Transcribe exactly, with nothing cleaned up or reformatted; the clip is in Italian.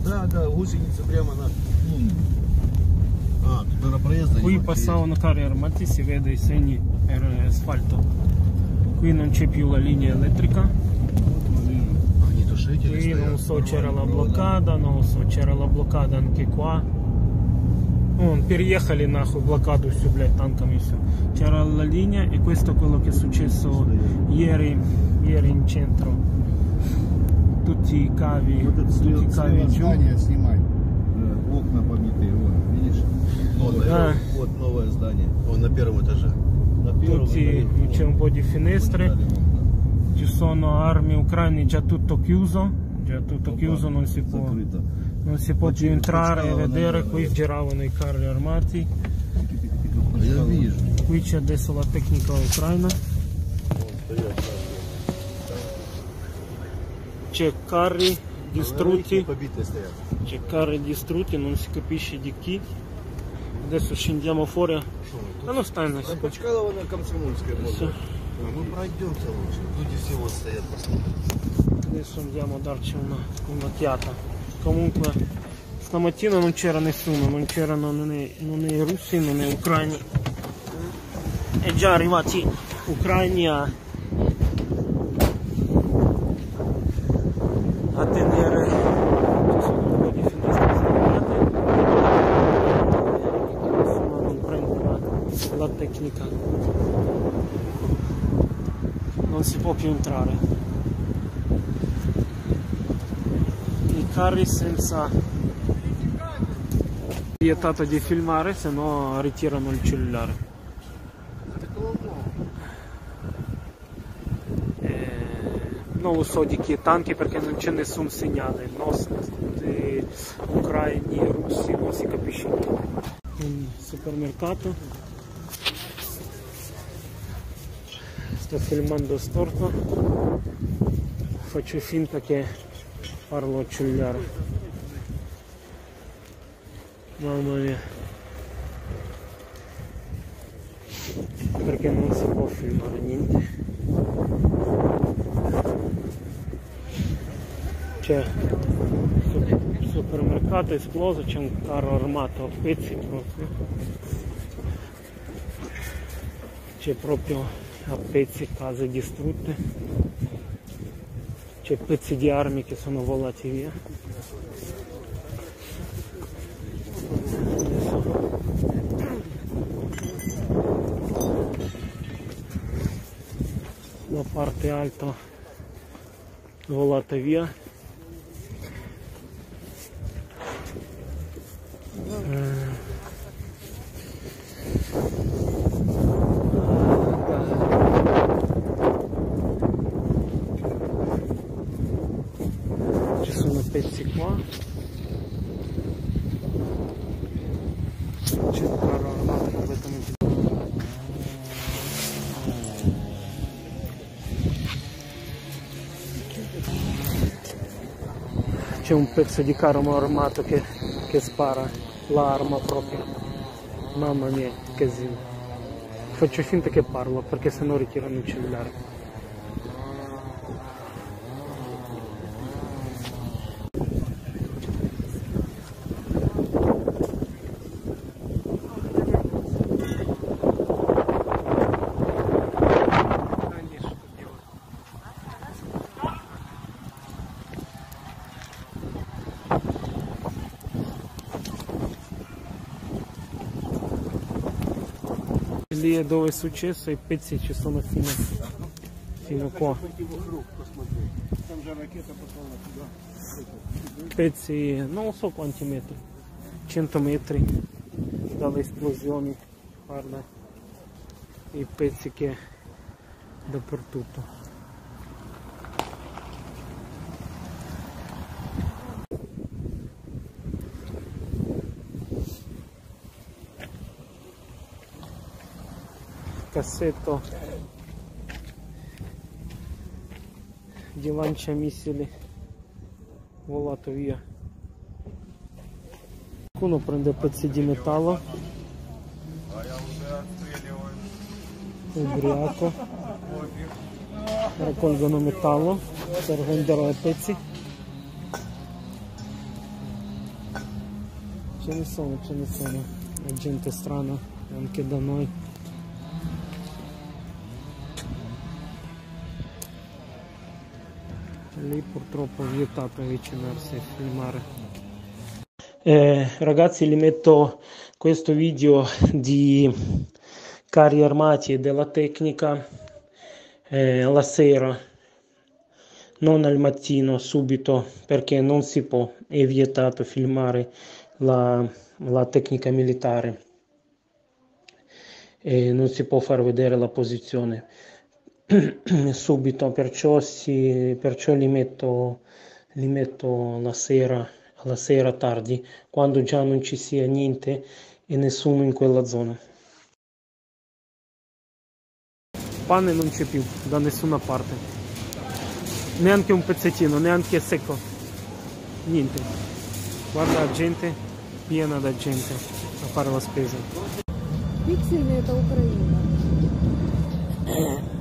Да, да, guseniță prima na... Ah, tu per proiezda. Qui passavano carri armati, si vede i segni per asfalto. Qui non c'è più la linea elettrica. Qui non so, c'era la bloccata, non so, c'era la bloccata anche qua. Oh, переехали нахуй блокаду всю, блядь, танками все. C'era la linea e questo è quello che è successo ieri, ieri in centro. Tutti i cavi, Вот tutti i cavi giù. снимай. Окна побитые, вот, видишь? Вот, Да. вот новое здание. Он на первом этаже. На первом Tutti, c'è un po' di finestre. Ci sono armi ucraine, già tutto chiuso. Già tutto chiuso, non si può, non si può più entrare e vedere. Qui giravano i carri armati. Qui c'è adesso la tecnica ucraina. C'è carri distrutti, c'è carri distrutti, non si capisce di chi. Adesso scendiamo fuori. Ma non stai nel Почкалова на Комсомольской можно. Мы пройдемся лучше. Люди все вот стоят. Adesso andiamo a darci una un'occhiata. Comunque stamattina non c'era nessuno, non c'erano né, né russi né ucraini. È già arrivati ucraini a, a tenere. Ci sono un po' di finestre separate. Nessuno non prende la, la tecnica. Non si può più entrare. I carri senza vietato di filmare, se no ritirano il cellulare. E non lo so di chi è tanti perché non c'è nessun segnale, nostri, ucraini, russi, non si capisce niente. Un supermercato. Sto filmando storto, faccio finta che parlo al cellulare. Mamma mia, perché non si può filmare niente. C'è il supermercato è esploso, c'è un carro armato a pezzi proprio. C'è proprio a pezzi case distrutte, c'è pezzi di armi che sono volati via. La parte alta volata via. Eh. Pezzi qua, c'è un carro armato completamente. C'è un pezzo di carro armato che, che spara l'arma proprio. Mamma mia, che casino. Faccio finta che parlo perché sennò ritirano il cellulare. Lì è dove è successo, i pezzi ci sono fino, fino qua. Pezzi, non so quanti metri, cento metri dalle esplosioni, guarda, i pezzi che dappertutto. Cassetto di lanciamissili volato via. Qualcuno prende pezzi di metallo, ubriaco, raccolgono metallo per vendere pezzi. Ce ne sono, ce ne sono. La gente strana anche da noi. Lì purtroppo è vietato avvicinarsi e filmare. Eh, ragazzi, li metto questo video di carri armati e della tecnica eh, la sera, non al mattino subito, perché non si può, è vietato filmare la, la tecnica militare e non si può far vedere la posizione subito, perciò, si, perciò li metto, li metto la sera, alla sera tardi, quando già non ci sia niente e nessuno in quella zona. Pane non c'è più da nessuna parte, neanche un pezzettino, neanche secco, niente. Guarda la gente, piena da gente a fare la spesa. Пиксельный — это Украина.